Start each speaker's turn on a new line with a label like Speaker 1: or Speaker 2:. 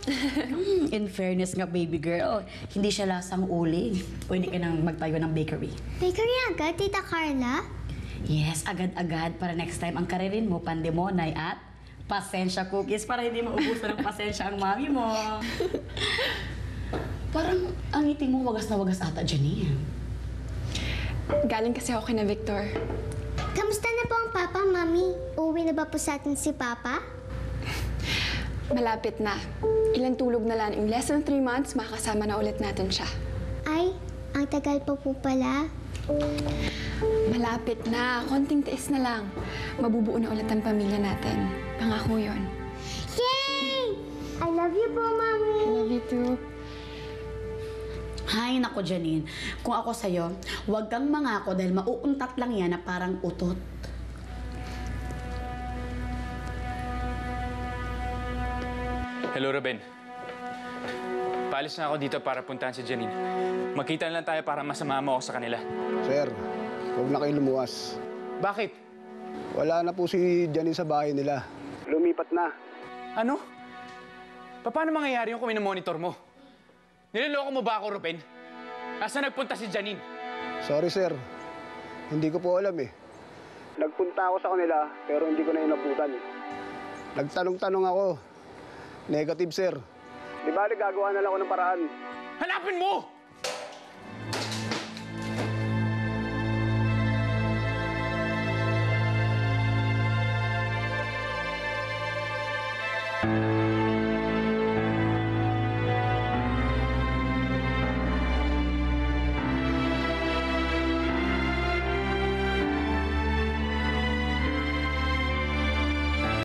Speaker 1: In fairness nga, baby girl, hindi siya lasang uling. Pwede ka nang magtayo ng bakery.
Speaker 2: Bakery agad, Tita Carla?
Speaker 1: Yes, agad-agad para next time ang karirin mo, pandemonay at pasensya cookies para hindi maubusan ng pasensya ang mami mo. Parang ang ngiti mo wagas na wagas ata, Janine.
Speaker 3: Galing kasi ako kina Victor.
Speaker 2: Kamusta na po ang Papa, Mami? Uuwi na ba po sa atin si Papa?
Speaker 3: Malapit na. Ilang tulog na lang. In less than 3 months, makakasama na ulit natin siya.
Speaker 2: Ay, ang tagal pa po pala.
Speaker 3: Malapit na. Konting tiis na lang. Mabubuo na ulit ang pamilya natin. Pangako yun.
Speaker 2: Yay! I love you po, Mami.
Speaker 3: Love you too.
Speaker 1: Hay, nako, Janine. Kung ako sa'yo, huwag kang mangako dahil mauuntat lang yan na parang utot.
Speaker 4: Hello, Ruben. Paalis na ako dito para puntahan si Janine. Magkita na lang tayo para masama mo ako sa kanila.
Speaker 5: Sir, huwag na kayo lumuwas.
Speaker 4: Bakit?
Speaker 5: Wala na po si Janine sa bahay nila. Lumipat na.
Speaker 4: Ano? Paano mangyayari yung kung minomonitor mo? Niloloko mo ba ako, Ruben? Asa nagpunta si Janine?
Speaker 5: Sorry, sir. Hindi ko po alam eh. Nagpunta ako sa kanila, pero hindi ko na inabutan. Nagtanong-tanong ako. Negative, sir. Di ba, gagawa na lang ako ng paraan.
Speaker 4: Hanapin mo!